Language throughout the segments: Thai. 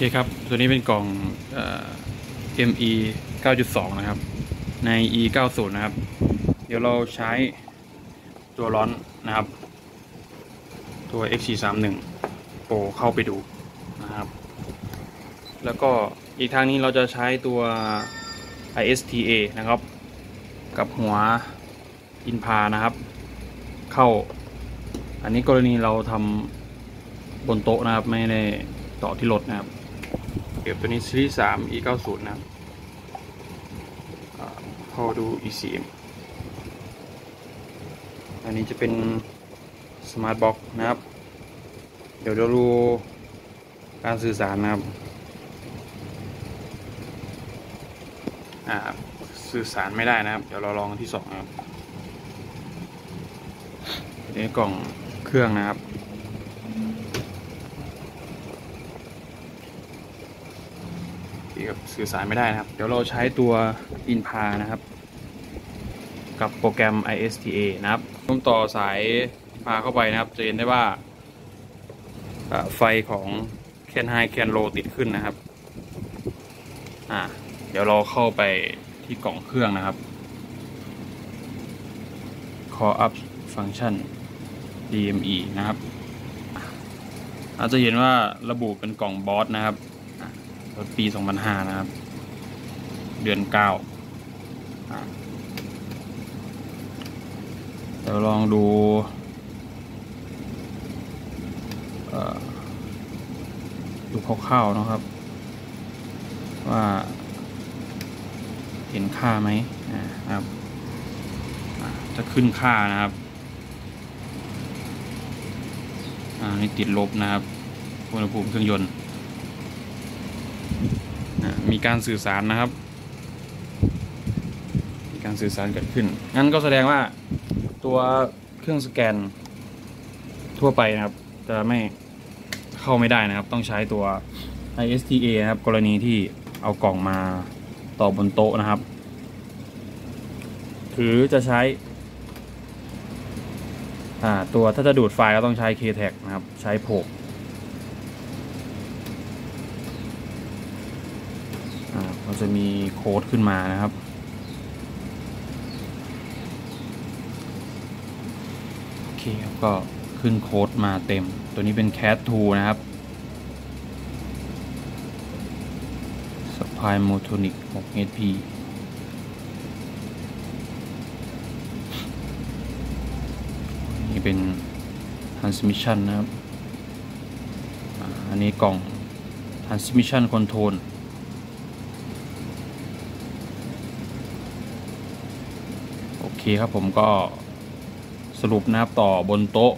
ครับตัวนี้เป็นกล่องME 9.2 นะครับใน E 90นะครับเดี๋ยวเราใช้ตัวร้อนนะครับตัว X431 Pro เข้าไปดูนะครับแล้วก็อีกทางนี้เราจะใช้ตัว ISTA นะครับกับหัวอินพานะครับเข้าอันนี้กรณีเราทำบนโต๊ะนะครับไม่ได้ต่อที่รถนะครับเก็บตัวนี้ซีรีส์3 E90 นะครับเข้าดู ECM อันนี้จะเป็นสมาร์ทบ็อกซ์นะครับเดี๋ยวเราดูการสื่อสารนะครับสื่อสารไม่ได้นะครับเดี๋ยวเราลองที่2นะครับนี่กล่องเครื่องนะครับที่กับสื่อสารไม่ได้นะครับเดี๋ยวเราใช้ตัวอินพานะครับกับโปรแกรม ISTA นะครับต้องต่อสายพาเข้าไปนะครับจะเห็นได้ว่าไฟของแคนไฮแคนโลติดขึ้นนะครับเดี๋ยวเราเข้าไปที่กล่องเครื่องนะครับ Call up function DME นะครับอาจจะเห็นว่าระบุเป็นกล่องบอสนะครับรถปี 2005 นะครับเดือน 9เดี๋ยวลองดูคร่าวๆนะครับว่าเห็นค่าไหมนะครับจะขึ้นค่านะครับนี่ติดลบนะครับอุณหภูมิเครื่องยนต์มีการสื่อสารนะครับมีการสื่อสารเกิดขึ้นงั้นก็แสดงว่าตัวเครื่องสแกนทั่วไปนะครับจะไม่เข้าไม่ได้นะครับต้องใช้ตัว ISTA นะครับกรณีที่เอากล่องมาต่อบนโต๊ะนะครับหรือจะใช้ตัวถ้าจะดูดไฟล์ก็ต้องใช้ KTAG นะครับใช้โผกมันจะมีโค้ดขึ้นมานะครับโอเคครับก็ขึ้นโค้ดมาเต็มตัวนี้เป็น CAT2 นะครับ Supply Motonic 6 HP นี่เป็น Transmission นะครับอันนี้กล่อง Transmission Controlโอเคครับผมก็สรุปนะครับต่อบนโต๊ะ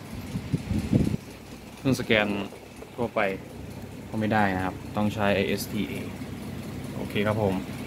เครื่องสแกนทั่วไปก็ไม่ได้นะครับต้องใช้ ISTA โอเคครับผม